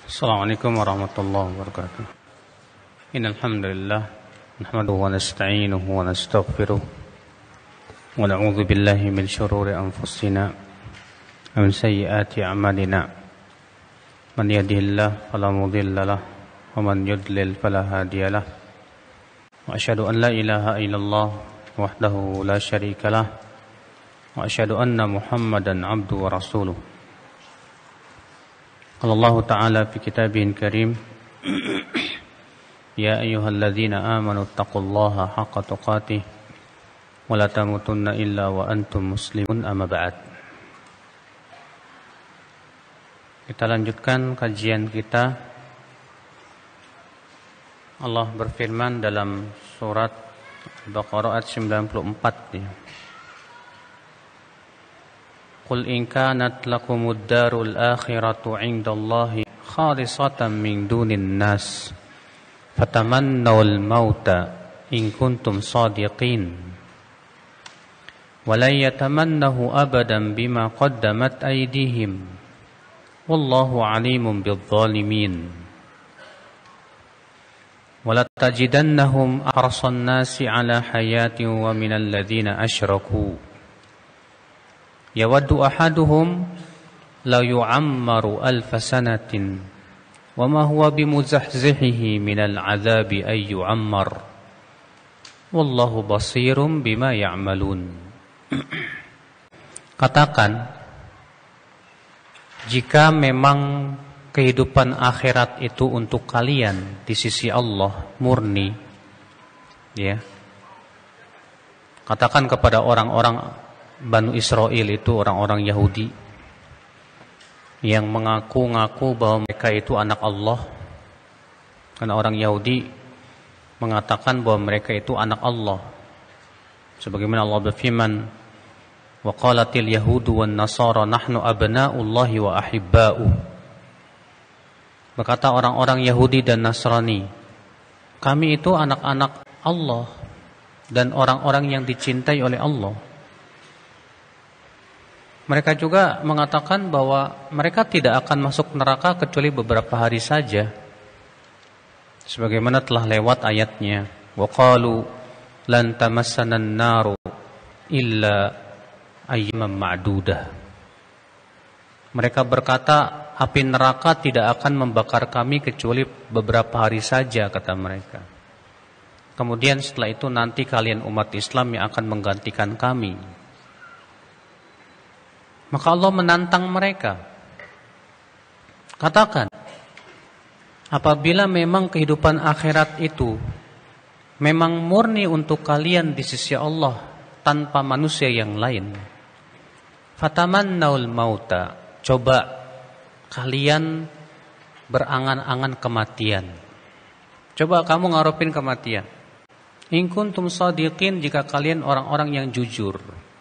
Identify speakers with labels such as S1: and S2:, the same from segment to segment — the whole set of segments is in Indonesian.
S1: Assalamualaikum warahmatullahi wabarakatuh. Innal hamdalillah nahmaduhu wa nasta'inuhu wa nastaghfiruh wa na'udzu billahi min shururi anfusina wa min sayyiati a'malina. Man yahdihillahu fala mudilla lahu wa man yudlil fala hadiya lahu. Wa asyhadu an la ilaha illallah wahdahu la syarika lahu wa asyhadu anna Muhammadan 'abduhu wa rasuluh. Qala Allah Ta'ala fi kitabihil karim Ya ayyuhalladzina amanu taqullaha haqqa tuqatih wa la tamutunna illa wa antum muslimun amma ba'd. Kita lanjutkan kajian kita. Allah berfirman dalam surat Al-Baqarah ayat 94 ya. Qul in kanat lakumud darul akhiratu 'indallahi khalisatan min dunin nas fatamannawul mauta in kuntum shadiqin wa la yatamannahu abadan bima qaddamat aydihim wallahu 'alimun bidzalimin wa la tajidannahum ahrasan nasi 'ala hayatin wa minal ladzina asyraku yawaddu ahaduhum la yu'ammaru alfa sanatin wa ma huwa bimuzahzihihi minal azabi ay yu'ammar wallahu basirum bima ya'malun. Katakan, jika memang kehidupan akhirat itu untuk kalian di sisi Allah murni, ya, katakan kepada orang-orang Banu Israel itu, orang-orang Yahudi yang mengaku-ngaku bahwa mereka itu anak Allah. Karena orang Yahudi mengatakan bahwa mereka itu anak Allah. Sebagaimana Allah berfirman, wa qalatil yahudu wan nasara nahnu abna'ullahi wa ahibba'u. Berkata orang-orang Yahudi dan Nasrani, kami itu anak-anak Allah dan orang-orang yang dicintai oleh Allah. Mereka juga mengatakan bahwa mereka tidak akan masuk neraka kecuali beberapa hari saja. Sebagaimana telah lewat ayatnya, wa qalu lan tamassana an-naru illa ayyaman ma'dudah. Mereka berkata, api neraka tidak akan membakar kami kecuali beberapa hari saja, kata mereka. Kemudian setelah itu nanti kalian umat Islam yang akan menggantikan kami. Maka Allah menantang mereka. Katakan, apabila memang kehidupan akhirat itu memang murni untuk kalian di sisi Allah tanpa manusia yang lain, fatamannaul mauta, coba kalian berangan-angan kematian. Coba kamu ngarepin kematian. In kuntum shadiqin, jika kalian orang-orang yang jujur.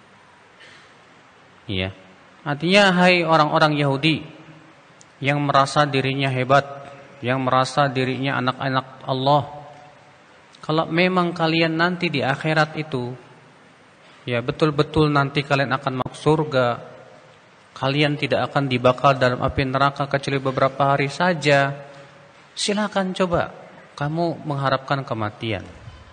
S1: Iya. Artinya, hai orang-orang Yahudi yang merasa dirinya hebat, yang merasa dirinya anak-anak Allah, kalau memang kalian nanti di akhirat itu, ya betul-betul nanti kalian akan masuk surga, kalian tidak akan dibakar dalam api neraka kecuali beberapa hari saja, silakan coba kamu mengharapkan kematian.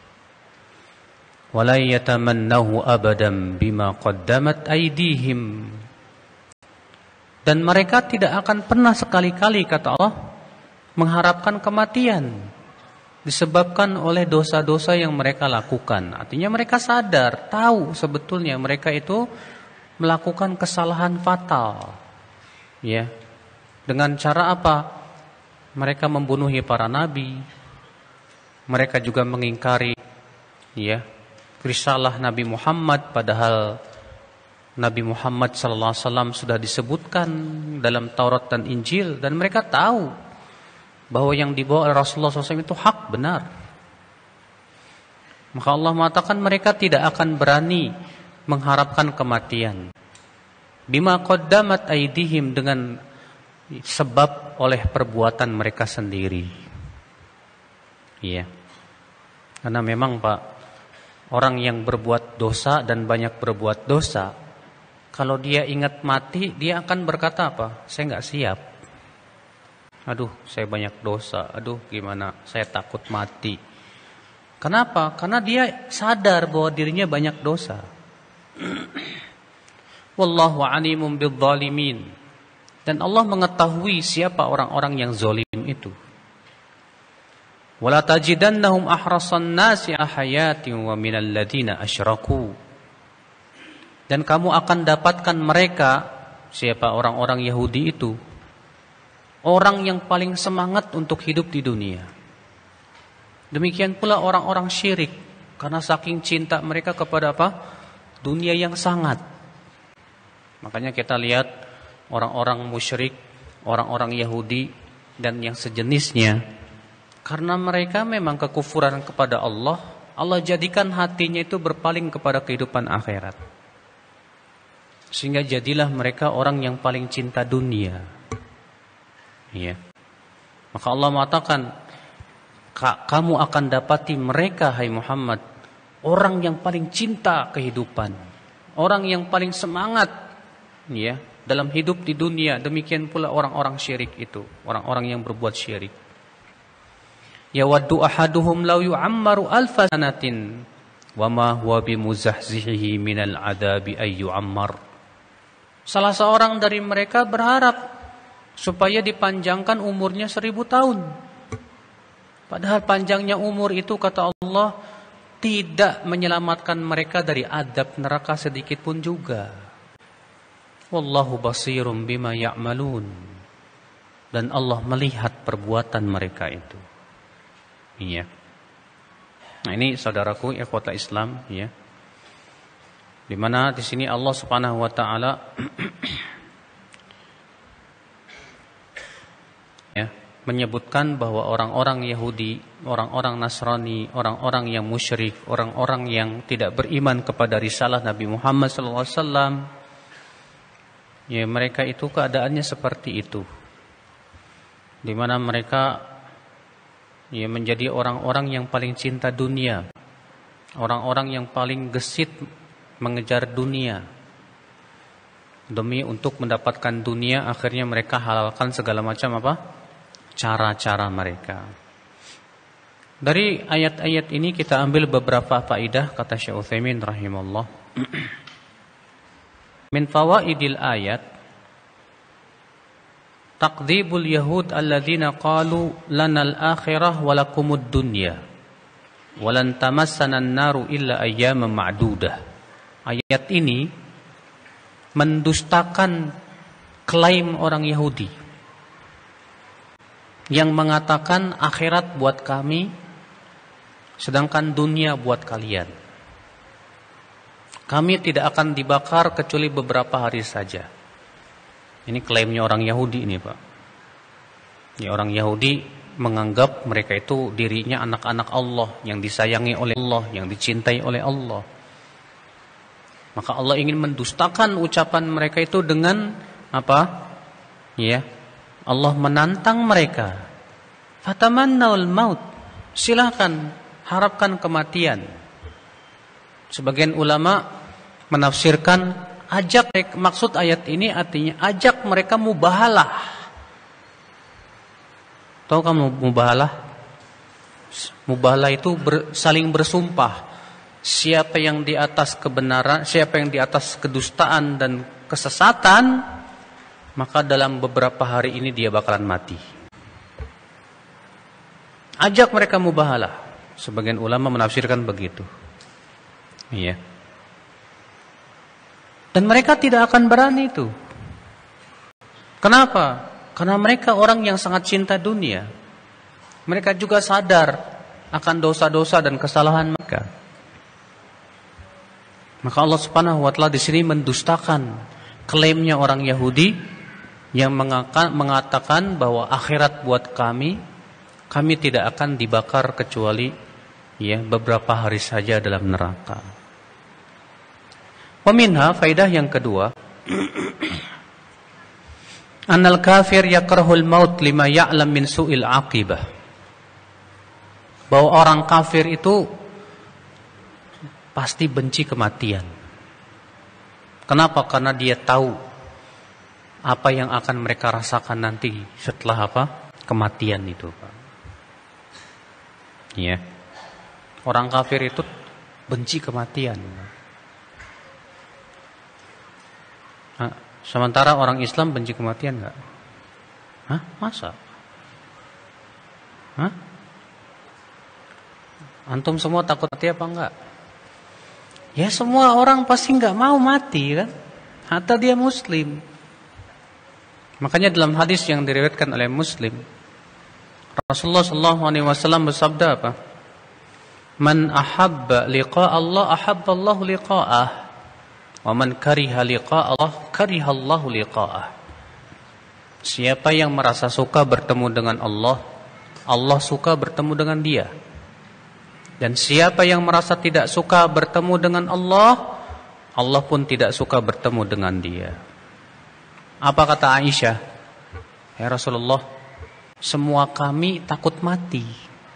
S1: Wala yatamannahu abadan bima qaddamat aydihim. Dan mereka tidak akan pernah sekali-kali, kata Allah, mengharapkan kematian disebabkan oleh dosa-dosa yang mereka lakukan. Artinya mereka sadar, tahu sebetulnya mereka itu melakukan kesalahan fatal. Ya. Dengan cara apa? Mereka membunuhi para nabi. Mereka juga mengingkari, ya, risalah Nabi Muhammad, padahal Nabi Muhammad SAW sudah disebutkan dalam Taurat dan Injil, dan mereka tahu bahwa yang dibawa oleh Rasulullah SAW itu hak, benar. Maka Allah mengatakan mereka tidak akan berani mengharapkan kematian. Bima qaddamat aydihim, dengan sebab oleh perbuatan mereka sendiri. Iya. Karena memang Pak, orang yang berbuat dosa dan banyak berbuat dosa, kalau dia ingat mati, dia akan berkata apa? Saya nggak siap. Aduh, saya banyak dosa. Aduh, gimana? Saya takut mati. Kenapa? Karena dia sadar bahwa dirinya banyak dosa. Wallahu alimun bidzalimin. Dan Allah mengetahui siapa orang-orang yang zalim itu. Wala tajidannahum ahrasan nasi hayatin wa minal ladina asyraku. Dan kamu akan dapatkan mereka, siapa orang-orang Yahudi itu, orang yang paling semangat untuk hidup di dunia. Demikian pula orang-orang syirik, karena saking cinta mereka kepada apa? Dunia yang sangat. Makanya kita lihat orang-orang musyrik, orang-orang Yahudi dan yang sejenisnya, karena mereka memang kekufuran kepada Allah, Allah jadikan hatinya itu berpaling kepada kehidupan akhirat. Sehingga jadilah mereka orang yang paling cinta dunia. Ya. Maka Allah mengatakan, kamu akan dapati mereka, hai Muhammad, orang yang paling cinta kehidupan, orang yang paling semangat, ya, dalam hidup di dunia. Demikian pula orang-orang syirik itu, orang-orang yang berbuat syirik. Yawaddu ahaduhum law yu'ammaru alfa sanatin wa ma huwa bimuzahzihi minal adabi ay yu'ammar. Salah seorang dari mereka berharap supaya dipanjangkan umurnya 1000 tahun. Padahal panjangnya umur itu, kata Allah, tidak menyelamatkan mereka dari adab neraka sedikit pun juga. Wallahu basirum bima ya'malun. Dan Allah melihat perbuatan mereka itu. Iya. Nah, ini saudaraku ikhwatul Islam, ya. Di mana di sini Allah Subhanahu wa taala ya, menyebutkan bahwa orang-orang Yahudi, orang-orang Nasrani, orang-orang yang musyrik, orang-orang yang tidak beriman kepada risalah Nabi Muhammad SAW, ya, mereka itu keadaannya seperti itu. Di mana mereka, ya, menjadi orang-orang yang paling cinta dunia, orang-orang yang paling gesit mengejar dunia. Demi untuk mendapatkan dunia, akhirnya mereka halalkan segala macam apa? Cara-cara mereka. Dari ayat-ayat ini kita ambil beberapa faidah, kata Syekh Utsaimin rahimahullah. Min fawaidil ayat taqdzibul yahud alladzina qalu lanal akhirah walakumud dunya walan tamassana an-naru illa ayyaman ma'dudah. Ayat ini mendustakan klaim orang Yahudi yang mengatakan akhirat buat kami, sedangkan dunia buat kalian. Kami tidak akan dibakar kecuali beberapa hari saja. Ini klaimnya orang Yahudi ini, Pak. Ya, orang Yahudi menganggap mereka itu dirinya anak-anak Allah, yang disayangi oleh Allah, yang dicintai oleh Allah. Maka Allah ingin mendustakan ucapan mereka itu dengan apa? Ya, Allah menantang mereka. Fatamannaul maut. Silakan harapkan kematian. Sebagian ulama menafsirkan ajak, maksud ayat ini artinya ajak mereka mubahalah. Tahu kamu mubahalah? Mubahalah itu saling bersumpah. Siapa yang di atas kebenaran, siapa yang di atas kedustaan dan kesesatan, maka dalam beberapa hari ini dia bakalan mati. Ajak mereka mubahalah. Sebagian ulama menafsirkan begitu. Iya. Dan mereka tidak akan berani itu. Kenapa? Karena mereka orang yang sangat cinta dunia. Mereka juga sadar akan dosa-dosa dan kesalahan mereka. Maka Allah Subhanahu wa taala di sini mendustakan klaimnya orang Yahudi yang mengatakan bahwa akhirat buat kami tidak akan dibakar kecuali, ya, beberapa hari saja dalam neraka. Waminha, faidah yang kedua, annal kafir yakrahul maut lima ya'lam min su'il aqibah. Bahwa orang kafir itu pasti benci kematian. Kenapa? Karena dia tahu apa yang akan mereka rasakan nanti setelah apa? kematian itu, Pak. Ya. Orang kafir itu benci kematian. Nah, sementara orang Islam benci kematian enggak? Hah? Masa? Hah? Antum semua takut mati apa enggak? Ya semua orang pasti enggak mau mati kan? Hatta dia muslim. Makanya dalam hadis yang diriwayatkan oleh Muslim, Rasulullah SAW bersabda apa? Man ahabba liqa Allah ahabba Allah liqa'ah. Wa man kariha liqa Allah kariha Allah liqa'ah. Siapa yang merasa suka bertemu dengan Allah, Allah suka bertemu dengan dia. Dan siapa yang merasa tidak suka bertemu dengan Allah, Allah pun tidak suka bertemu dengan dia. Apa kata Aisyah? Ya Rasulullah, semua kami takut mati.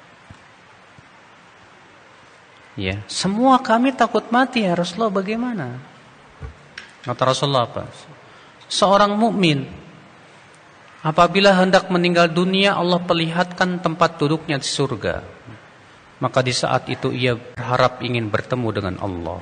S1: Ya, semua kami takut mati ya Rasulullah, bagaimana? Kata Rasulullah apa? Seorang mukmin apabila hendak meninggal dunia, Allah perlihatkan tempat duduknya di surga. Maka di saat itu ia berharap ingin bertemu dengan Allah.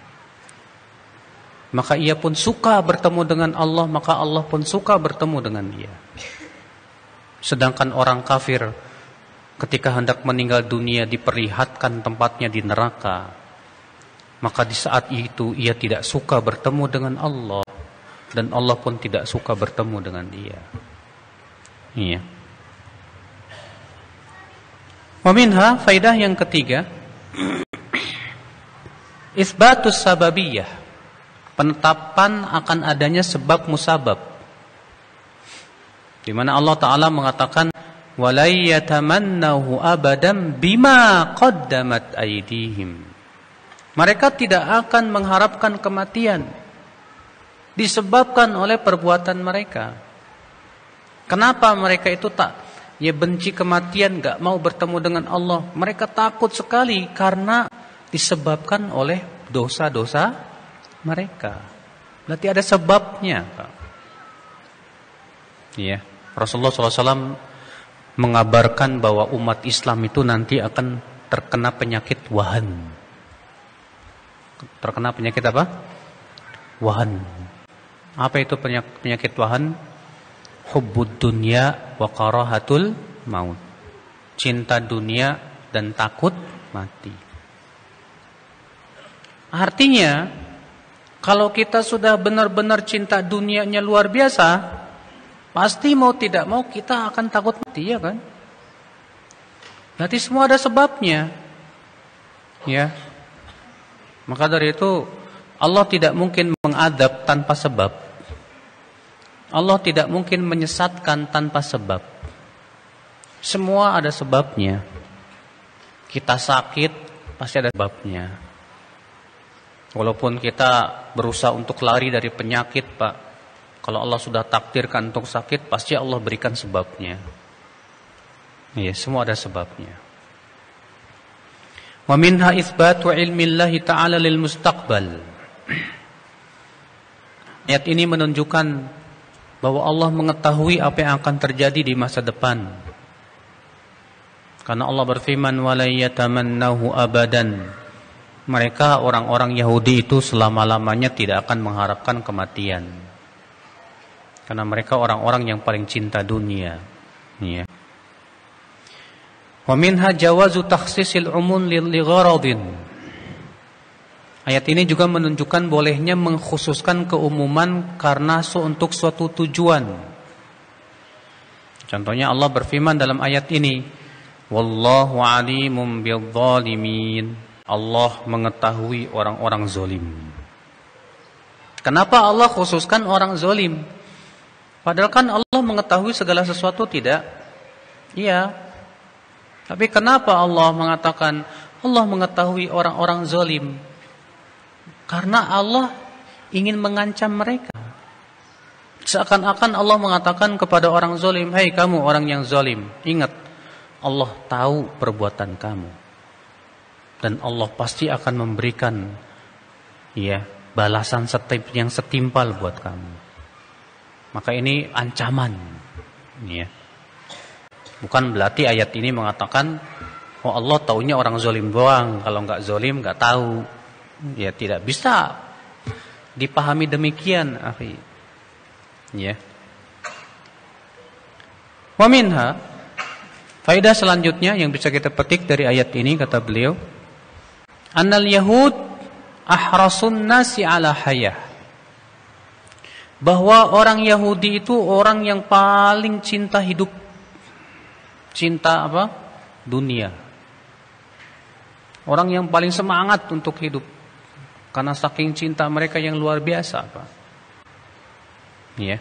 S1: Maka ia pun suka bertemu dengan Allah, maka Allah pun suka bertemu dengan dia. Sedangkan orang kafir ketika hendak meninggal dunia diperlihatkan tempatnya di neraka, maka di saat itu ia tidak suka bertemu dengan Allah, dan Allah pun tidak suka bertemu dengan dia. Iya. Wa minha, faidah yang ketiga, isbatus sababiyah, penetapan akan adanya sebab musabab, di mana Allah Ta'ala mengatakan walai yatamannahu abadan bima qaddamat aydihim. Mereka tidak akan mengharapkan kematian disebabkan oleh perbuatan mereka. Kenapa mereka itu benci kematian, gak mau bertemu dengan Allah? Mereka takut sekali karena disebabkan oleh dosa-dosa mereka. Berarti ada sebabnya, Pak. Iya. Rasulullah SAW mengabarkan bahwa umat Islam itu nanti akan terkena penyakit wahan. Terkena penyakit apa? Wahan. Apa itu penyakit wahan? Hubbud dunya wa karahatul maut. Cinta dunia dan takut mati. Artinya, kalau kita sudah benar-benar cinta dunianya luar biasa, pasti mau tidak mau kita akan takut mati, ya kan? Berarti semua ada sebabnya. Ya. Maka dari itu Allah tidak mungkin mengadab tanpa sebab. Allah tidak mungkin menyesatkan tanpa sebab. Semua ada sebabnya. Kita sakit pasti ada sebabnya. Walaupun kita berusaha untuk lari dari penyakit, Pak, kalau Allah sudah takdirkan untuk sakit, pasti Allah berikan sebabnya. Ya, semua ada sebabnya. Wa minha itsbatu ilmillahi ta'ala lil mustaqbal. Ayat ini menunjukkan bahwa Allah mengetahui apa yang akan terjadi di masa depan. Karena Allah berfirman wala yatamannahu abadan. Mereka orang-orang Yahudi itu selama-lamanya tidak akan mengharapkan kematian. Karena mereka orang-orang yang paling cinta dunia. Ya. Wa minha jawazu takhsisil umun li gharadin. Ayat ini juga menunjukkan bolehnya mengkhususkan keumuman karena untuk suatu tujuan. Contohnya Allah berfirman dalam ayat ini, wallahu alimum bidzalimin. Allah mengetahui orang-orang zalim. Kenapa Allah khususkan orang zalim? Padahal kan Allah mengetahui segala sesuatu, tidak? Iya. Tapi kenapa Allah mengatakan Allah mengetahui orang-orang zalim? Karena Allah ingin mengancam mereka. Seakan-akan Allah mengatakan kepada orang zalim, "Hai kamu orang yang zalim, ingat Allah tahu perbuatan kamu. Dan Allah pasti akan memberikan balasan yang setimpal buat kamu." Maka ini ancaman, ya. Bukan berarti ayat ini mengatakan, oh Allah taunya orang zalim doang, kalau nggak zalim nggak tahu. Ya tidak bisa dipahami demikian, akhi. Ya. Wa minha, faedah selanjutnya yang bisa kita petik dari ayat ini, kata beliau, annal yahud ahrasun nasi ala hayah. Bahwa orang Yahudi itu orang yang paling cinta hidup. Cinta apa? Dunia. Orang yang paling semangat untuk hidup. Karena saking cinta mereka yang luar biasa, Pak. Ya.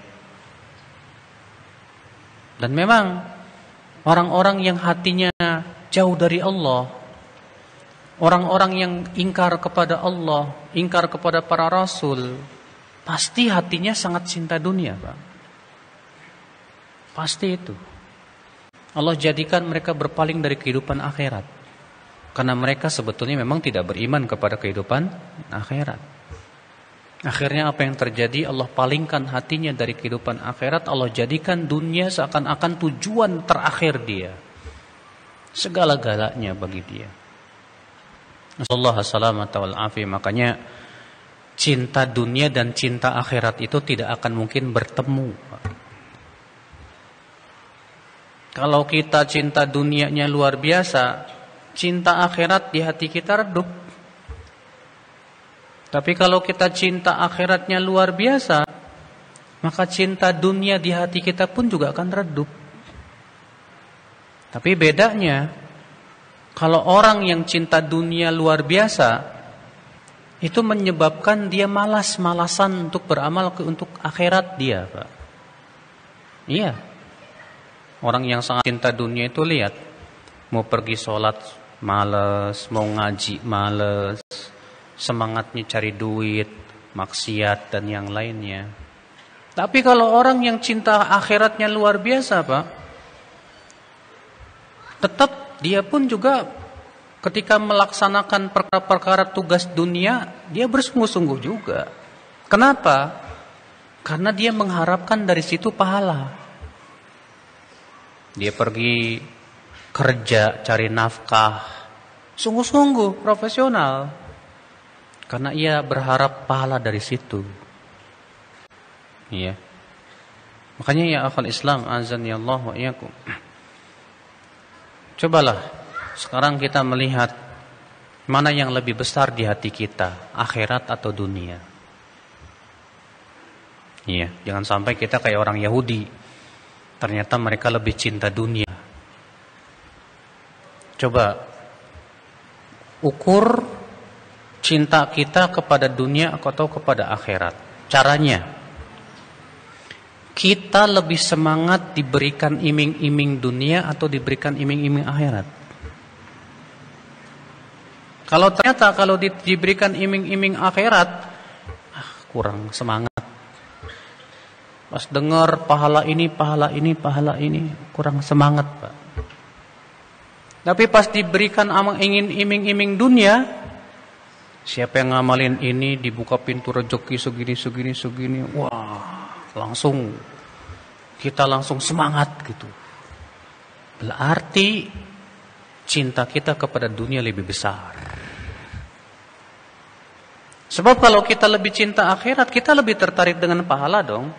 S1: Dan memang orang-orang yang hatinya jauh dari Allah, orang-orang yang ingkar kepada Allah, ingkar kepada para rasul, pasti hatinya sangat cinta dunia, Pak. Pasti itu. Allah jadikan mereka berpaling dari kehidupan akhirat. Karena mereka sebetulnya memang tidak beriman kepada kehidupan akhirat. Akhirnya apa yang terjadi? Allah palingkan hatinya dari kehidupan akhirat. Allah jadikan dunia seakan-akan tujuan terakhir dia. Segala-galanya bagi dia. Nasallahu salamata wal afi. Makanya cinta dunia dan cinta akhirat itu tidak akan mungkin bertemu. Kalau kita cinta dunianya luar biasa, cinta akhirat di hati kita redup. Tapi kalau kita cinta akhiratnya luar biasa, maka cinta dunia di hati kita pun juga akan redup. Tapi bedanya, kalau orang yang cinta dunia luar biasa, itu menyebabkan dia malas-malasan untuk beramal untuk akhirat dia, Pak. Iya. Orang yang sangat cinta dunia itu lihat, mau pergi sholat malas, mau ngaji malas, semangatnya cari duit, maksiat dan yang lainnya. Tapi kalau orang yang cinta akhiratnya luar biasa, Pak, tetap dia pun juga ketika melaksanakan perkara-perkara tugas dunia, dia bersungguh-sungguh juga. Kenapa? Karena dia mengharapkan dari situ pahala. Dia pergi kerja, cari nafkah, sungguh-sungguh, profesional. Karena ia berharap pahala dari situ. Iya. Makanya ya akhal Islam, azan ya Allah wa iyyakum. Cobalah sekarang kita melihat mana yang lebih besar di hati kita, akhirat atau dunia. Iya, jangan sampai kita kayak orang Yahudi. Ternyata mereka lebih cinta dunia. Coba ukur cinta kita kepada dunia atau kepada akhirat. Caranya, kita lebih semangat diberikan iming-iming dunia atau diberikan iming-iming akhirat. Kalau ternyata diberikan iming-iming akhirat, kurang semangat. Pas dengar pahala ini, kurang semangat, Pak. Tapi pas diberikan iming-iming dunia, siapa yang ngamalin ini dibuka pintu rezeki segini, wah, kita langsung semangat gitu. Berarti cinta kita kepada dunia lebih besar. Sebab kalau kita lebih cinta akhirat, kita lebih tertarik dengan pahala dong.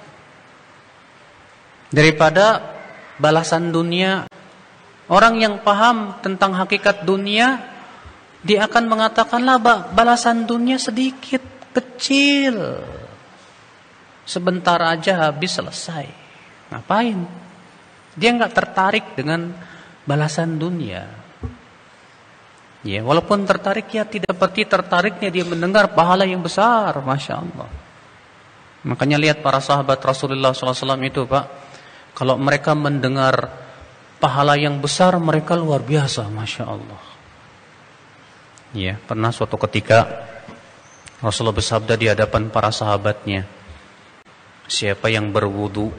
S1: Daripada balasan dunia. Orang yang paham tentang hakikat dunia, dia akan mengatakanlah balasan dunia sedikit, kecil. Sebentar aja habis, selesai. Ngapain? Dia nggak tertarik dengan balasan dunia. Ya, walaupun tertarik ya tidak seperti tertariknya dia mendengar pahala yang besar, Masya Allah. Makanya lihat para sahabat Rasulullah SAW itu, Pak. Kalau mereka mendengar pahala yang besar, mereka luar biasa, Masya Allah. Ya, pernah suatu ketika Rasulullah bersabda di hadapan para sahabatnya, siapa yang berwudu,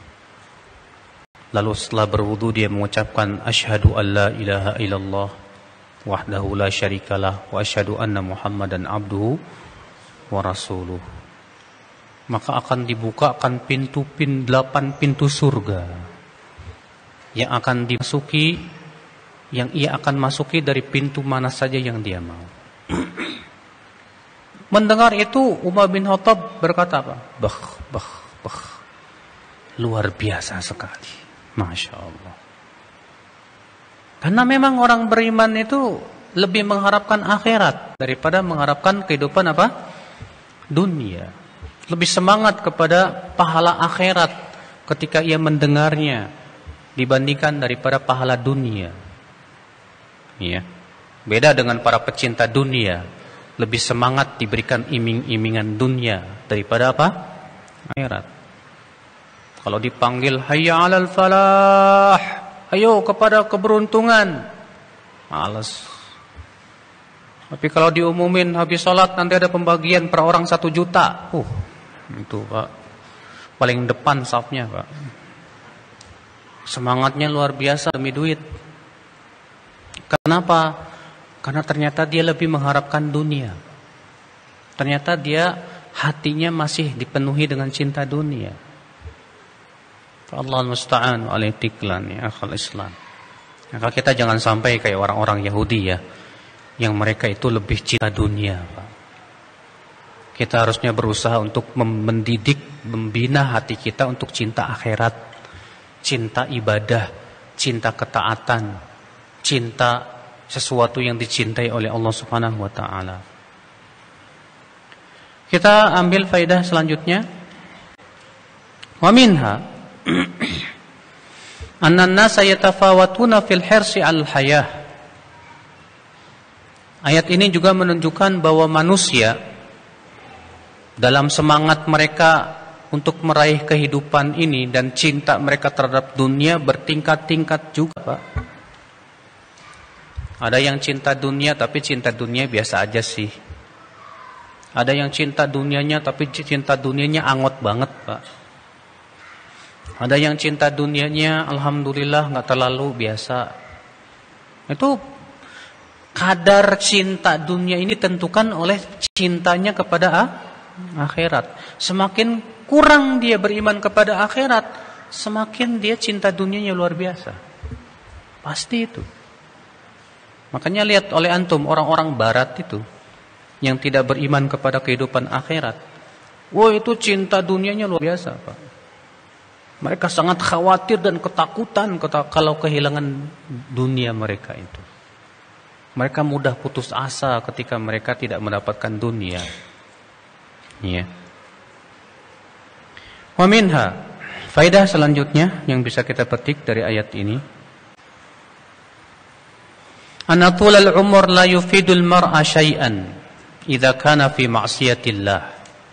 S1: lalu setelah berwudu dia mengucapkan asyhadu an la ilaha illallah wahdahu la syarikalah wa asyhadu anna Muhammadan abduhu wa rasuluh, maka akan dibukakan 8 pintu surga. yang akan dimasuki, yang ia akan masuki dari pintu mana saja yang dia mau. Mendengar itu Umar bin Khattab berkata apa? Bah. Luar biasa sekali. Masya Allah. Karena memang orang beriman itu lebih mengharapkan akhirat daripada mengharapkan kehidupan apa? Dunia. Lebih semangat kepada pahala akhirat ketika ia mendengarnya dibandingkan daripada pahala dunia. Ya. Beda dengan para pecinta dunia, lebih semangat diberikan iming-imingan dunia daripada apa? Akhirat. Kalau dipanggil hayya 'alal falah, ayo kepada keberuntungan, malas. Tapi kalau diumumin habis sholat nanti ada pembagian per orang 1 juta, itu Pak, paling depan safnya Pak. Semangatnya luar biasa demi duit. Kenapa? Karena ternyata dia lebih mengharapkan dunia. Ternyata dia hatinya masih dipenuhi dengan cinta dunia. Allah musta'an wa alaitiklan ya akhal Islam. Maka kita jangan sampai kayak orang-orang Yahudi ya, yang mereka itu lebih cinta dunia Pak. Kita harusnya berusaha untuk mendidik, membina hati kita untuk cinta akhirat, cinta ibadah, cinta ketaatan, cinta sesuatu yang dicintai oleh Allah Subhanahu wa taala. Kita ambil faedah selanjutnya. Wa minha anna an-nasa yatafawatuna fil hirsi al-hayah. Ayat ini juga menunjukkan bahwa manusia dalam semangat mereka untuk meraih kehidupan ini dan cinta mereka terhadap dunia bertingkat-tingkat juga Pak. Ada yang cinta dunia tapi cinta dunia biasa aja sih. Ada yang cinta dunianya tapi cinta dunianya angot banget Pak. Ada yang cinta dunianya alhamdulillah nggak terlalu biasa. Itu kadar cinta dunia ini tentukan oleh cintanya kepada akhirat. Semakin kurang dia beriman kepada akhirat, semakin dia cinta dunianya luar biasa. Pasti itu. Makanya lihat oleh antum orang-orang barat itu yang tidak beriman kepada kehidupan akhirat. Itu cinta dunianya luar biasa Pak. Mereka sangat khawatir dan ketakutan kalau kehilangan dunia mereka itu. Mereka mudah putus asa ketika mereka tidak mendapatkan dunia. Ya. Wa minha, faedah selanjutnya yang bisa kita petik dari ayat ini. Anna tulal umur la yufidul mar'a syai'an idza kana fi ma'siyatillah.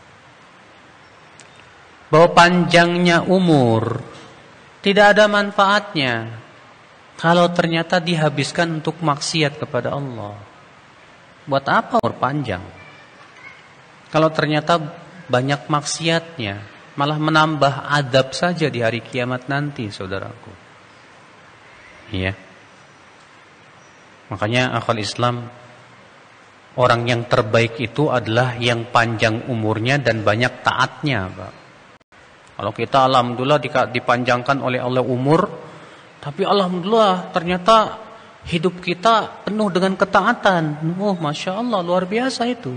S1: Bahwa panjangnya umur tidak ada manfaatnya kalau ternyata dihabiskan untuk maksiat kepada Allah. Buat apa umur panjang? Kalau ternyata banyak maksiatnya, malah menambah adab saja di hari kiamat nanti, saudaraku. Iya. Makanya akal Islam, orang yang terbaik itu adalah yang panjang umurnya dan banyak taatnya, Pak. Kalau kita alhamdulillah dipanjangkan oleh Allah umur, tapi alhamdulillah ternyata hidup kita penuh dengan ketaatan. Masya Allah, luar biasa itu.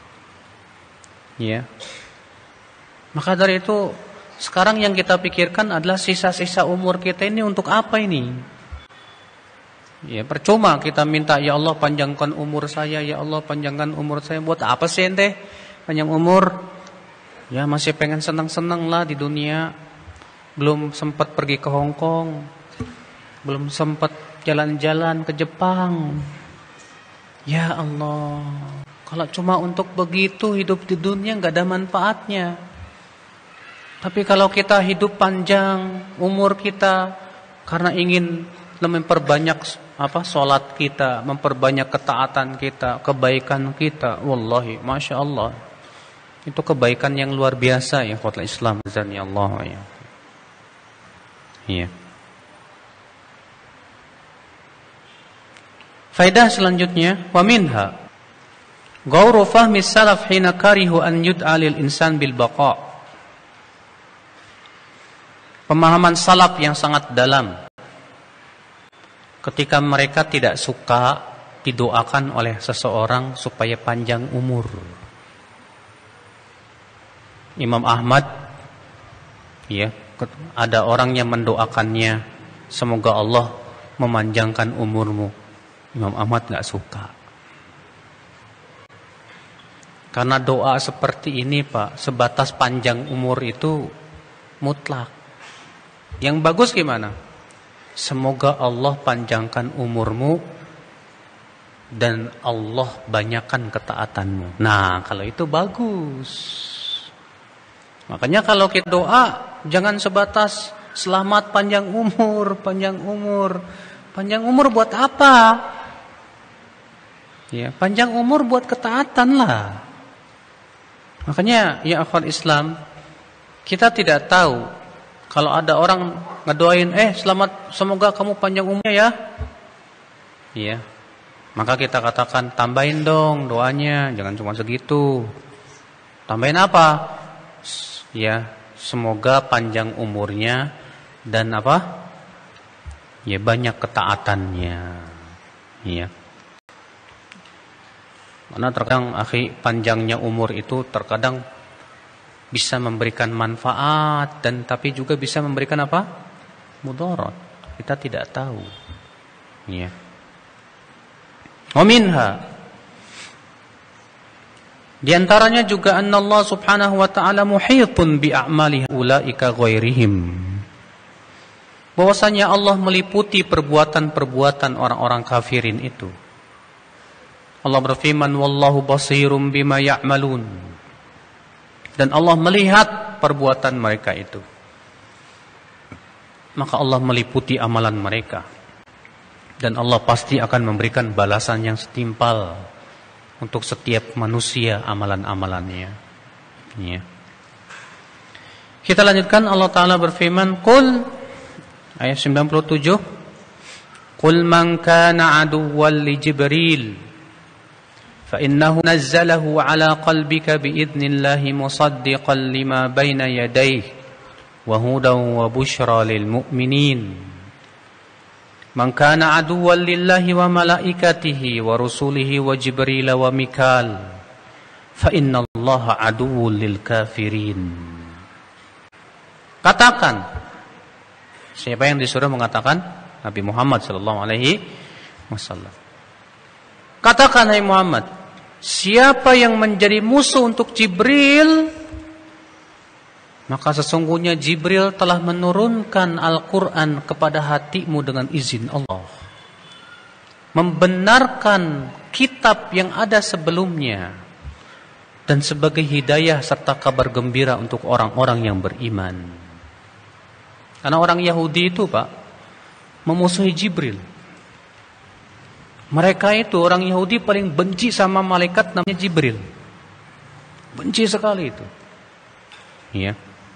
S1: Ya. Maka dari itu sekarang yang kita pikirkan adalah sisa-sisa umur kita ini untuk apa ini? Ya, percuma kita minta, ya Allah panjangkan umur saya, ya Allah panjangkan umur saya. Buat apa sih ente panjang umur? Ya masih pengen senang-senang lah di dunia. Belum sempat pergi ke Hong Kong, belum sempat jalan-jalan ke Jepang. Ya Allah, kalau cuma untuk begitu hidup di dunia nggak ada manfaatnya. Tapi kalau kita hidup panjang umur kita karena ingin memperbanyak sholat kita, memperbanyak ketaatan kita, kebaikan kita, wallahi, masya Allah, itu kebaikan yang luar biasa ya khotbah Islam azani Allah ya. Iya. Faedah selanjutnya, wa minha ghawru fahmi salaf hina karihu an yud'a lil insan bil baqa. Pemahaman salaf yang sangat dalam ketika mereka tidak suka didoakan oleh seseorang supaya panjang umur. Imam Ahmad, ya, ada orang yang mendoakannya, semoga Allah memanjangkan umurmu. Imam Ahmad nggak suka. Karena doa seperti ini, Pak, sebatas panjang umur itu mutlak. Yang bagus gimana? Semoga Allah panjangkan umurmu dan Allah banyakkan ketaatanmu. Nah, kalau itu bagus. Makanya kalau kita doa, jangan sebatas selamat panjang umur, panjang umur. Panjang umur buat apa? Ya, panjang umur buat ketaatan lah. Makanya ya akhwat Islam, kita tidak tahu kalau ada orang ngedoain, selamat, semoga kamu panjang umurnya ya. Iya. Maka kita katakan, tambahin dong doanya, jangan cuma segitu. Tambahin apa? Ya, semoga panjang umurnya dan apa? Ya, banyak ketaatannya. Iya. Karena terkadang panjangnya umur itu terkadang bisa memberikan manfaat dan tapi juga bisa memberikan apa? Mudarat. Kita tidak tahu. Ya. Wa minha, di antaranya juga Allah Subhanahu wa taala muhitun bi a'mali ulaika ghairihim. Bahwasanya Allah meliputi perbuatan-perbuatan orang-orang kafirin itu. Allah berfirman, wallahu basirum bima ya'malun. Dan Allah melihat perbuatan mereka itu. Maka Allah meliputi amalan mereka. Dan Allah pasti akan memberikan balasan yang setimpal untuk setiap manusia amalan-amalannya. Ya. Kita lanjutkan, Allah Ta'ala berfirman, Qul, ayat 97, Qul man kana aduwwan li Jibril فإنه نزله على قلبك بإذن الله مصدقا لما بين يديه وهدى وبشرى للمؤمنين من كان عدوا لله وملائكته ورسله وجبريل وميكال فإن الله عدو للكافرين. Katakan, siapa yang disuruh mengatakan? Nabi Muhammad sallallahu alaihi wasallam. Katakan, hai Muhammad, siapa yang menjadi musuh untuk Jibril, maka sesungguhnya Jibril telah menurunkan Al-Quran kepada hatimu dengan izin Allah, membenarkan kitab yang ada sebelumnya, dan sebagai hidayah serta kabar gembira untuk orang-orang yang beriman. Karena orang Yahudi itu, Pak, memusuhi Jibril. Mereka itu, orang Yahudi paling benci sama malaikat namanya Jibril. Benci sekali itu. Iya.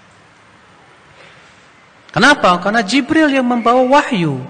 S1: Kenapa? Karena Jibril yang membawa wahyu.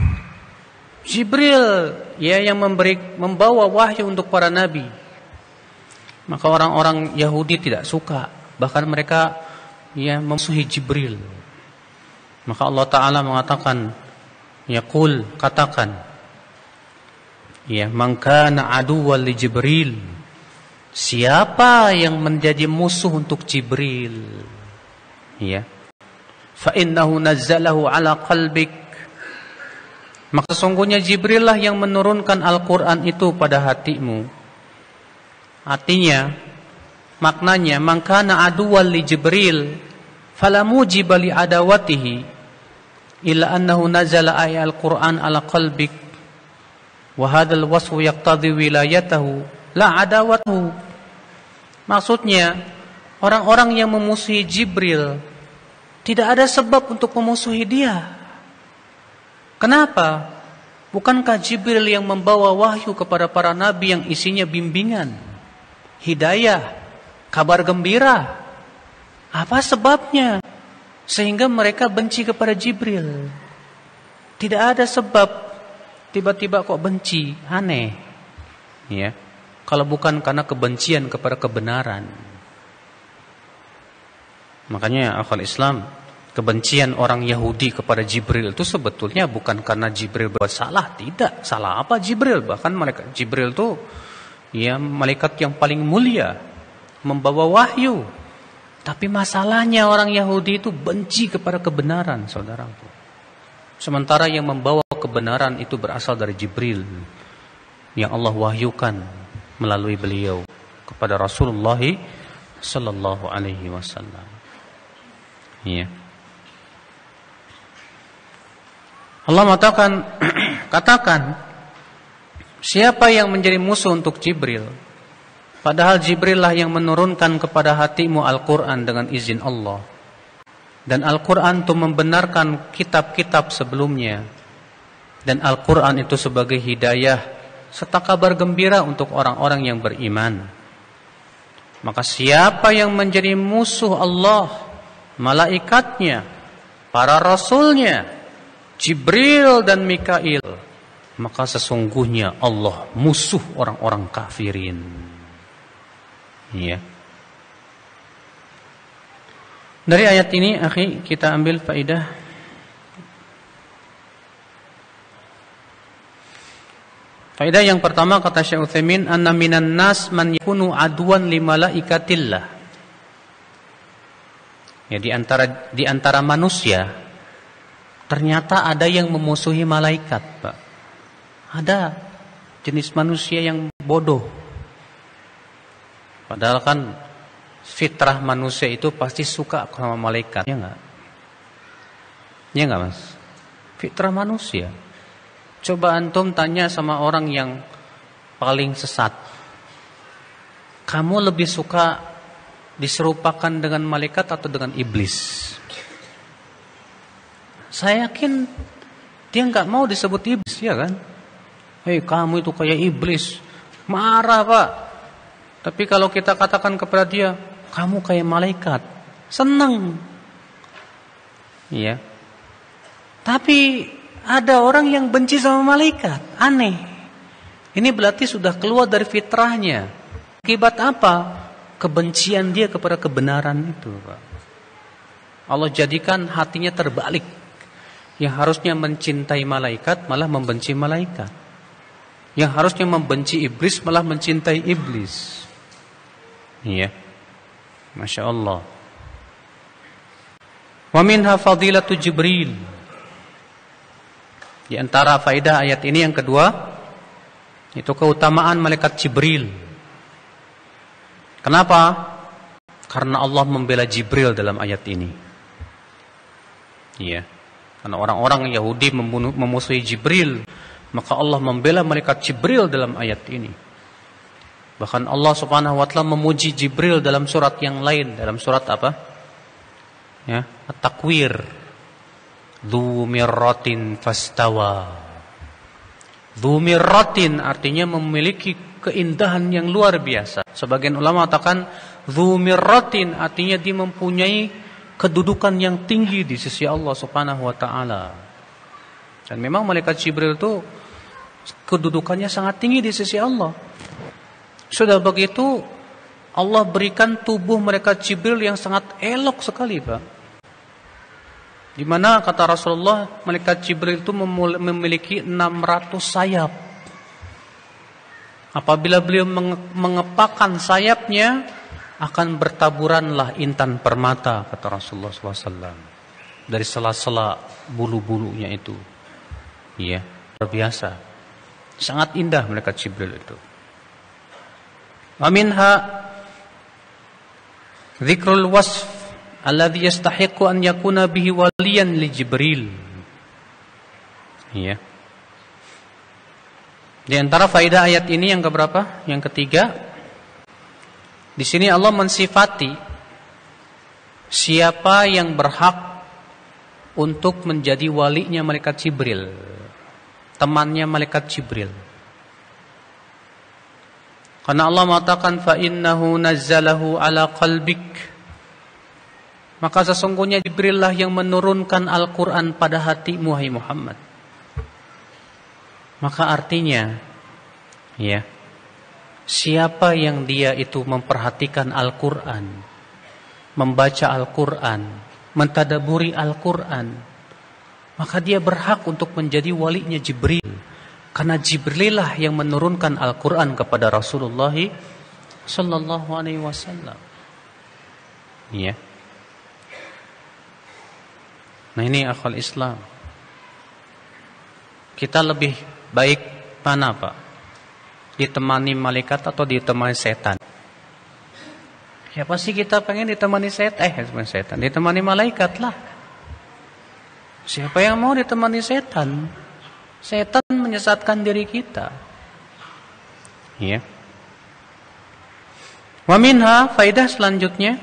S1: Jibril ya yang membawa wahyu untuk para nabi. Maka orang-orang Yahudi tidak suka. Bahkan mereka ya memusuhi Jibril. Maka Allah Ta'ala mengatakan, ya qul, katakan, ya, man kana aduwwan li Jibril, siapa yang menjadi musuh untuk Jibril, ya, fa innahu nazzalahu ala qalbik, maka sesungguhnya Jibril lah yang menurunkan Al-Quran itu pada hatimu. Artinya, maknanya, man kana aduwwan li Jibril fala mujiba li adawatihi illa annahu nazzala ayat Al-Quran ala qalbik. Wahadal wasfu yaqtadi wilayatahu la adawatuhu. Maksudnya, orang-orang yang memusuhi Jibril tidak ada sebab untuk memusuhi dia. Kenapa? Bukankah Jibril yang membawa wahyu kepada para nabi yang isinya bimbingan, hidayah, kabar gembira? Apa sebabnya sehingga mereka benci kepada Jibril? Tidak ada sebab. Tiba-tiba kok benci, aneh. Ya. Kalau bukan karena kebencian kepada kebenaran. Makanya akal Islam, Kebencian orang Yahudi kepada Jibril itu sebetulnya bukan karena Jibril berbuat salah, tidak. Salah apa Jibril? Bahkan malaikat Jibril itu ya malaikat yang paling mulia, membawa wahyu. Tapi masalahnya orang Yahudi itu benci kepada kebenaran, saudaraku. Sementara yang membawa kebenaran itu berasal dari Jibril, yang Allah wahyukan melalui beliau kepada Rasulullah sallallahu alaihi wasallam. Ya. Allah mengatakan, katakan, siapa yang menjadi musuh untuk Jibril? Padahal Jibril lah yang menurunkan kepada hatimu Al-Quran dengan izin Allah. Dan Al-Quran itu membenarkan kitab-kitab sebelumnya. Dan Al-Quran itu sebagai hidayah serta kabar gembira untuk orang-orang yang beriman. Maka siapa yang menjadi musuh Allah, malaikatnya, para rasulnya, Jibril dan Mikail, maka sesungguhnya Allah musuh orang-orang kafirin. Ya. Dari ayat ini, akhi, kita ambil faedah. Faedah yang pertama kata Syekh Utsaimin, anna minan nas man yakunu adwan li malaikatillah. Ya, di antara manusia ternyata ada yang memusuhi malaikat, Pak. Ada jenis manusia yang bodoh. Padahal kan fitrah manusia itu pasti suka sama malaikat, ya enggak? Ya enggak, Mas? Fitrah manusia. Coba antum tanya sama orang yang paling sesat. Kamu lebih suka diserupakan dengan malaikat atau dengan iblis? Saya yakin dia nggak mau disebut iblis, ya kan? Hei, kamu itu kayak iblis. Marah, Pak. Tapi kalau kita katakan kepada dia, kamu kayak malaikat, senang. Iya. Tapi ada orang yang benci sama malaikat, aneh. Ini berarti sudah keluar dari fitrahnya. Akibat apa? Kebencian dia kepada kebenaran itu, Pak. Allah jadikan hatinya terbalik. Yang harusnya mencintai malaikat malah membenci malaikat. Yang harusnya membenci iblis malah mencintai iblis. Iya. Masya Allah. Wa minha fadilatu Jibril. Di antara faedah ayat ini yang kedua, itu keutamaan malaikat Jibril. Kenapa? Karena Allah membela Jibril dalam ayat ini. Iya. Karena orang-orang Yahudi memusuhi Jibril, maka Allah membela malaikat Jibril dalam ayat ini. Bahkan Allah Subhanahu wa taala memuji Jibril dalam surat yang lain, dalam surat apa? Ya, At-Takwir. Dzu mirratin fastawa. Dzu mirratin artinya memiliki keindahan yang luar biasa. Sebagian ulama katakan dzu mirratin artinya dia mempunyai kedudukan yang tinggi di sisi Allah Subhanahu wa taala. Dan memang malaikat Jibril itu kedudukannya sangat tinggi di sisi Allah. Sudah begitu Allah berikan tubuh malaikat Jibril yang sangat elok sekali, Pak. Di mana kata Rasulullah, malaikat Jibril itu memiliki 600 sayap. Apabila beliau mengepakkan sayapnya, akan bertaburanlah intan permata, kata Rasulullah SAW, dari sela-sela bulu-bulunya itu. Iya, luar biasa. Sangat indah malaikat Jibril itu. Wa minha dzikrul wasf alladhi yastahiqu an yakuna bihi waliyan li Jibril. Iya. Di antara faedah ayat ini yang keberapa? Yang ketiga. Di sini Allah mensifati siapa yang berhak untuk menjadi walinya malaikat Jibril, temannya malaikat Jibril. Karena Allah mengatakan fa innahu nazzalahu ala qalbik. Maka sesungguhnya Jibril lah yang menurunkan Al-Qur'an pada hatimu, hai Muhammad. Maka artinya, ya, siapa yang dia itu memperhatikan Al-Quran, membaca Al-Quran, mentadaburi Al-Quran, maka dia berhak untuk menjadi walinya Jibril. Karena Jibril lah yang menurunkan Al-Quran kepada Rasulullah sallallahu alaihi wasallam. Ya. Nah ini akhwal Islam. Kita lebih baik mana Pak? Ditemani malaikat atau ditemani setan? Ya pasti kita pengen ditemani setan. Ditemani malaikat lah. Siapa yang mau ditemani setan? Setan menyesatkan diri kita. Ya. Wa minha, faidah selanjutnya.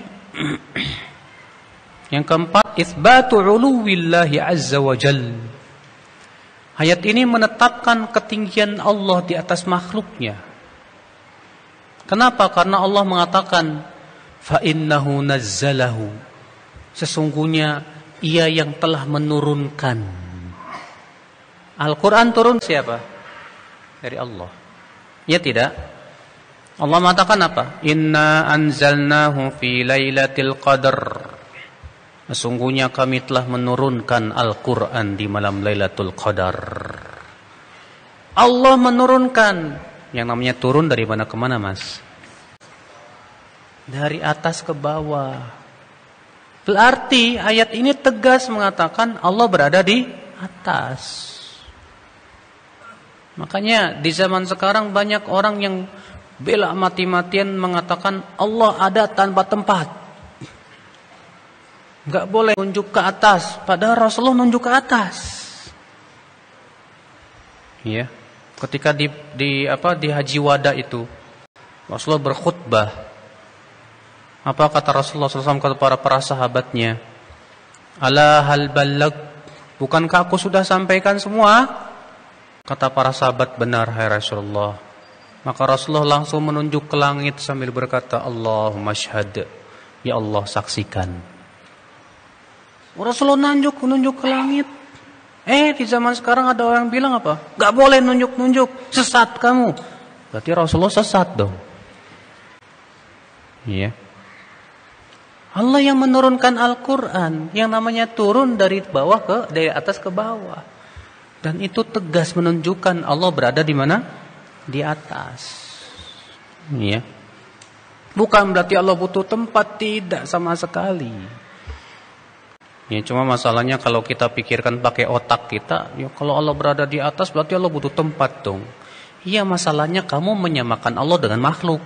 S1: Yang keempat, itsbatu uluwillahi azza wa jalla. Ayat ini menetapkan ketinggian Allah di atas makhluknya. Kenapa? Karena Allah mengatakan fa innahu nazzalahu. Sesungguhnya ia yang telah menurunkan. Al-Quran turun siapa? Dari Allah. Ya tidak? Allah mengatakan apa? Inna anzalnahu fi lailatul qadar. Sesungguhnya kami telah menurunkan Al-Quran di malam Lailatul Qadar. Allah menurunkan. Yang namanya turun dari mana ke mana, Mas? Dari atas ke bawah. Berarti ayat ini tegas mengatakan Allah berada di atas. Makanya di zaman sekarang banyak orang yang bela mati-matian mengatakan Allah ada tanpa tempat. Enggak boleh nunjuk ke atas, padahal Rasulullah nunjuk ke atas. Ya. Ketika di Haji Wada itu Rasulullah berkhutbah. Apa kata Rasulullah SAW kepada para sahabatnya? Ala hal ballag, bukankah aku sudah sampaikan semua? Kata para sahabat, benar hai Rasulullah. Maka Rasulullah langsung menunjuk ke langit sambil berkata, Allahumma syhad, ya Allah saksikan. Rasulullah nunjuk ke langit. Di zaman sekarang ada orang bilang apa? Gak boleh nunjuk-nunjuk, sesat kamu. Berarti Rasulullah sesat dong. Iya. Allah yang menurunkan Al-Quran, yang namanya turun dari atas ke bawah. Dan itu tegas menunjukkan Allah berada di mana? Di atas. Iya. Bukan berarti Allah butuh tempat, tidak sama sekali. Ya, cuma masalahnya kalau kita pikirkan pakai otak kita, ya kalau Allah berada di atas berarti Allah butuh tempat dong. Iya, masalahnya kamu menyamakan Allah dengan makhluk.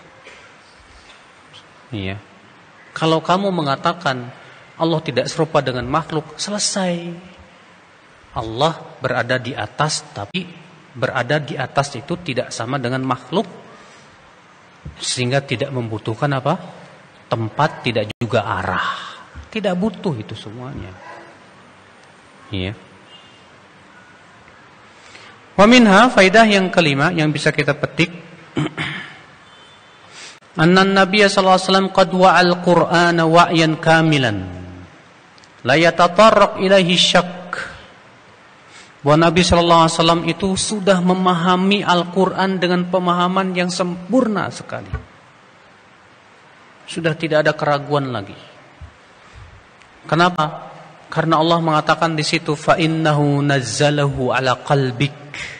S1: Iya. Kalau kamu mengatakan Allah tidak serupa dengan makhluk, selesai. Allah berada di atas, tapi berada di atas itu tidak sama dengan makhluk. Sehingga tidak membutuhkan apa? Tempat, tidak juga arah. Tidak butuh itu semuanya. Iya. Wa minha, faidah yang kelima yang bisa kita petik. Anna Nabi sallallahu alaihi wasallam qad wa'al Qur'ana wa'yan kamilan. La yatatarraq ilaihi syak. Bahwa Nabi sallallahu alaihi wasallam itu sudah memahami Al-Qur'an dengan pemahaman yang sempurna sekali. Sudah tidak ada keraguan lagi. Kenapa? Karena Allah mengatakan di situ fa innahu nazzalahu ala qalbik.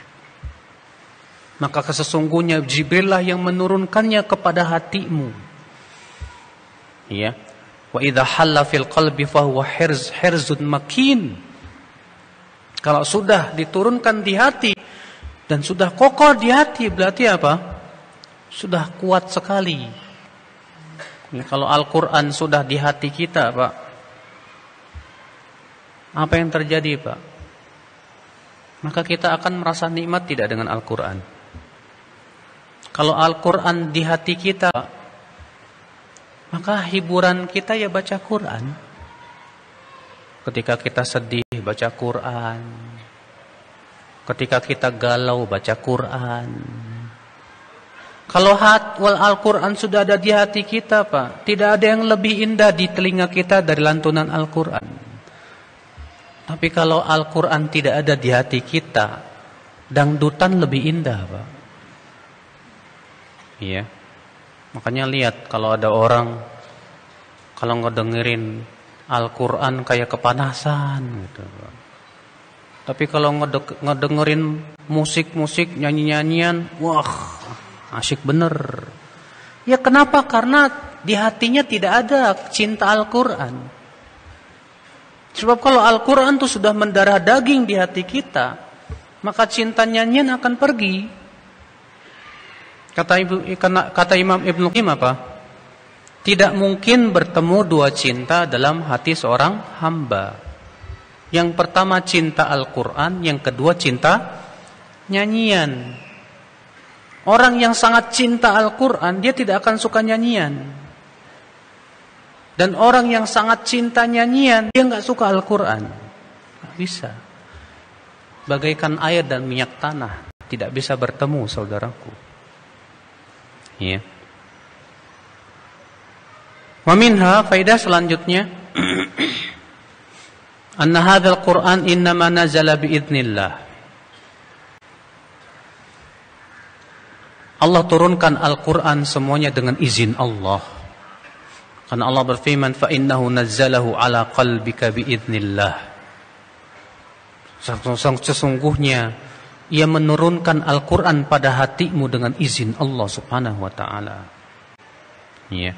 S1: Maka sesungguhnya Jibril lah yang menurunkannya kepada hatimu. Ya. Wa idza halla fil qalbi fa huwa hirzun makin. Kalau sudah diturunkan di hati dan sudah kokoh di hati, berarti apa? Sudah kuat sekali. Ya, kalau Al-Qur'an sudah di hati kita, Pak, apa yang terjadi, Pak? Maka kita akan merasa nikmat tidak dengan Al-Quran? Kalau Al-Quran di hati kita, Pak, maka hiburan kita ya baca Quran. Ketika kita sedih, baca Quran. Ketika kita galau, baca Quran. Kalau Al-Quran sudah ada di hati kita, Pak, tidak ada yang lebih indah di telinga kita dari lantunan Al-Quran. Tapi kalau Al-Quran tidak ada di hati kita, dangdutan lebih indah, Pak. Iya. Makanya lihat kalau ada orang, kalau ngedengerin Al-Quran kayak kepanasan gitu. Tapi kalau ngedengerin musik-musik, nyanyi-nyanyian, wah, asyik bener. Ya kenapa? Karena di hatinya tidak ada cinta Al-Quran. Sebab kalau Al-Quran itu sudah mendarah daging di hati kita, maka cinta nyanyian akan pergi. Kata Imam Ibnu Qayyim apa? Tidak mungkin bertemu dua cinta dalam hati seorang hamba. Yang pertama cinta Al-Quran, yang kedua cinta nyanyian. Orang yang sangat cinta Al-Quran, dia tidak akan suka nyanyian. Dan orang yang sangat cinta nyanyian, dia nggak suka Al-Quran. Nggak bisa. Bagaikan air dan minyak tanah, tidak bisa bertemu, saudaraku. Ya. Wa minha, faidah selanjutnya, anna hadzal Qur'an innama nazala biidznillah. Allah turunkan Al-Qur'an semuanya dengan izin Allah. Karena Allah berfirman, fa innahu nazzalahu ala qalbika biidznillah. Sesungguhnya Ia menurunkan Al-Qur'an pada hatimu dengan izin Allah Subhanahu wa taala. Ya.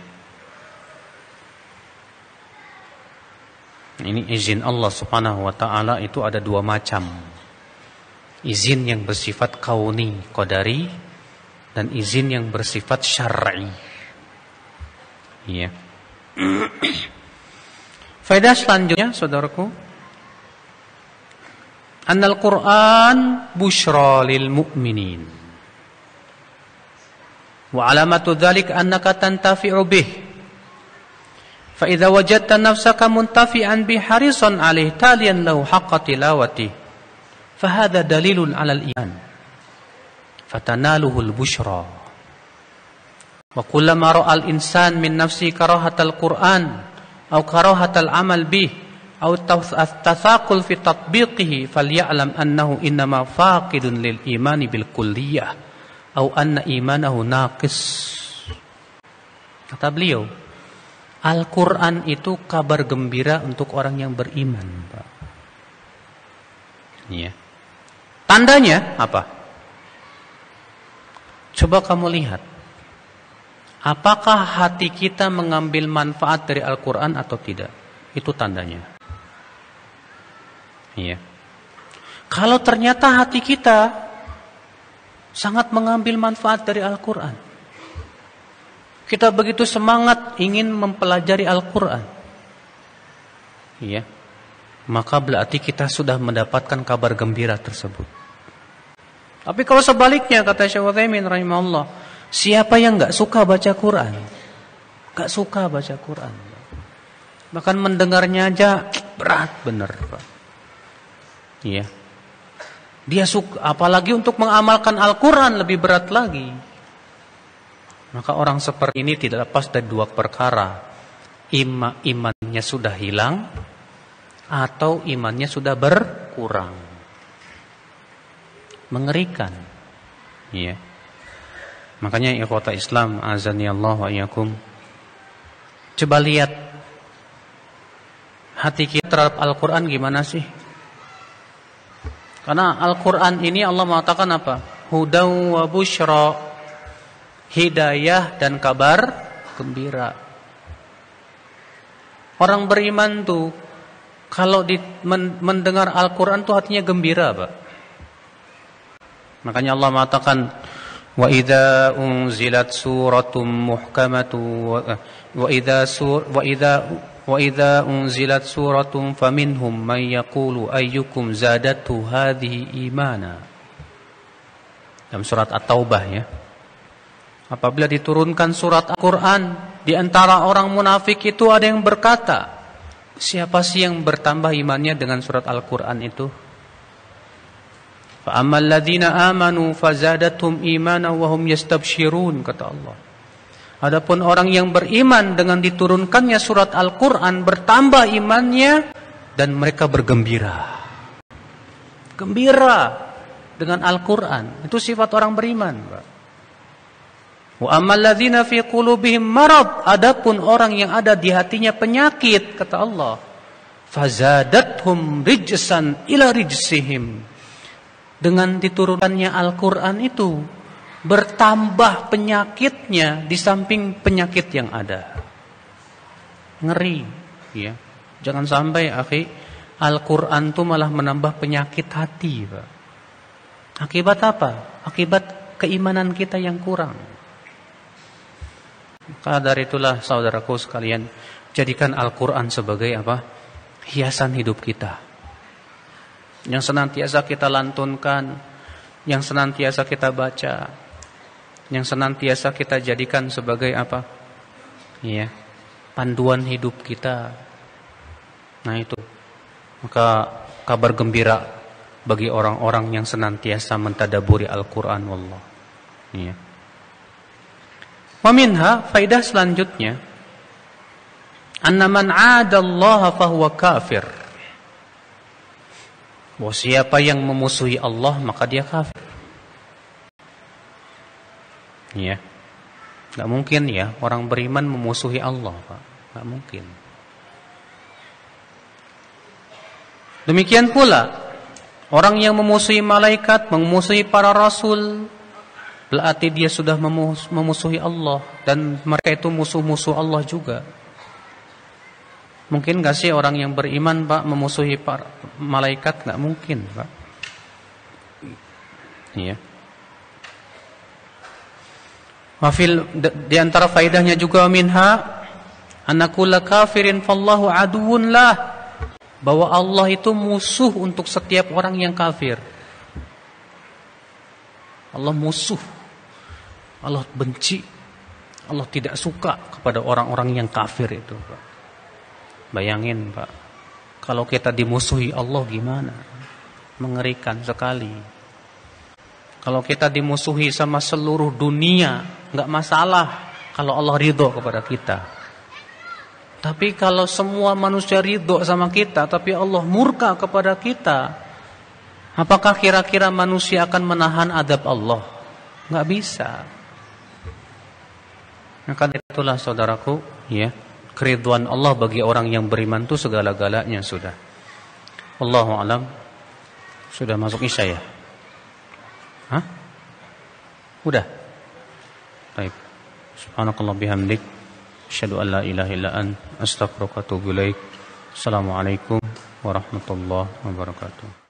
S1: Ini izin Allah Subhanahu wa taala itu ada dua macam. Izin yang bersifat kauni, qadari, dan izin yang bersifat syar'i. Iya. Faedah selanjutnya, saudaraku, annal Qur'an busyra lil mu'minin. Wa alamatu dzalik annaka tantafi'u bih. فإذا وجدت نفسك منتفعا بحريصا عليه تاليا له حق تلاوته فهذا دليل على الإيمان فتناله البشرى وكلما رأى الإنسان من نفسه كراهة القرآن أو كراهة العمل به أو التثاقل في تطبيقه فليعلم أنه إنما فاقد للإيمان بالكلية أو أن إيمانه ناقص. Kata beliau, Al-Quran itu kabar gembira untuk orang yang beriman, Pak. Ya. Tandanya apa? Coba kamu lihat. Apakah hati kita mengambil manfaat dari Al-Quran atau tidak? Itu tandanya. Ya. Kalau ternyata hati kita sangat mengambil manfaat dari Al-Quran, kita begitu semangat ingin mempelajari Al-Quran, ya, maka berarti kita sudah mendapatkan kabar gembira tersebut. Tapi kalau sebaliknya, kata Syekh Utsaimin rahimahullah, siapa yang nggak suka baca Quran, nggak suka baca Quran, bahkan mendengarnya aja berat bener, Pak. Ya, dia suka, apalagi untuk mengamalkan Al-Quran lebih berat lagi. Maka orang seperti ini tidak lepas dari dua perkara. Imannya sudah hilang atau imannya sudah berkurang. Mengerikan. Ya. Makanya ikhwata Islam azani Allah wa iyyakum. Coba lihat hati kita terhadap Al-Qur'an gimana sih? Karena Al-Qur'an ini Allah mengatakan apa? Hudaw wa busyra, hidayah dan kabar gembira. Orang beriman tuh kalau mendengar Al-Quran tuh hatinya gembira, Pak. Makanya Allah mengatakan, wa idza unzilat suratum muhkamatu wa idza unzilat suratum faminhum man yaqulu ayyukum zadatu hadhihi imana. Dalam surat At-Taubah, ya. Apabila diturunkan surat Al-Quran, di antara orang munafik itu ada yang berkata, siapa sih yang bertambah imannya dengan surat Al-Quran itu? فَأَمَّا الَّذِينَ آمَنُوا فَزَادَتْهُمْ إِيمَانًا وَهُمْ يَسْتَبْشِرُونَ, kata Allah. Adapun orang yang beriman dengan diturunkannya surat Al-Quran, bertambah imannya dan mereka bergembira. Gembira dengan Al-Quran. Itu sifat orang beriman, Pak. Wa ammal ladzina fi qulubihim marad, adapun orang yang ada di hatinya penyakit, kata Allah, fazadathum rijsan ila rijsihim. Dengan diturunkannya Al-Qur'an itu bertambah penyakitnya di samping penyakit yang ada. Ngeri, ya. Jangan sampai, akhi, Al-Qur'an itu malah menambah penyakit hati, Pak. Akibat apa? Akibat keimanan kita yang kurang. Maka dari itulah saudaraku sekalian, jadikan Al-Quran sebagai apa? Hiasan hidup kita, yang senantiasa kita lantunkan, yang senantiasa kita baca, yang senantiasa kita jadikan sebagai apa? Ya, panduan hidup kita. Nah itu, maka kabar gembira bagi orang-orang yang senantiasa mentadaburi Al-Quran. Wallah. Ya. Wa minha, faidah selanjutnya, anna man 'ada Allah fahuwa kafir. Bahwa siapa yang memusuhi Allah maka dia kafir. Ya. Enggak mungkin ya orang beriman memusuhi Allah, Pak. Enggak mungkin. Demikian pula orang yang memusuhi malaikat, memusuhi para rasul, berarti dia sudah memusuhi Allah, dan mereka itu musuh-musuh Allah juga. Mungkin gak sih orang yang beriman, Pak, memusuhi para malaikat? Gak mungkin, Pak. Iya. Wafil, di antara faedahnya juga minha anna kulla kafirin fallahu aduwwun lah, bahwa Allah itu musuh untuk setiap orang yang kafir. Allah musuh, Allah benci, Allah tidak suka kepada orang-orang yang kafir itu, Pak. Bayangin, Pak, kalau kita dimusuhi Allah gimana? Mengerikan sekali. Kalau kita dimusuhi sama seluruh dunia, nggak masalah kalau Allah ridho kepada kita. Tapi kalau semua manusia ridho sama kita, tapi Allah murka kepada kita, apakah kira-kira manusia akan menahan adab Allah? Nggak bisa. Maka itulah saudaraku, ya, keridhaan Allah bagi orang yang beriman itu segala-galanya sudah. Wallahu alam. Sudah masuk Isya ya? Hah? Udah. Baik. Subhanakallah bihamdik, asyhadu an la ilaha illa anta, astaghfiruka wa atubu ilaik. Assalamualaikum warahmatullahi wabarakatuh.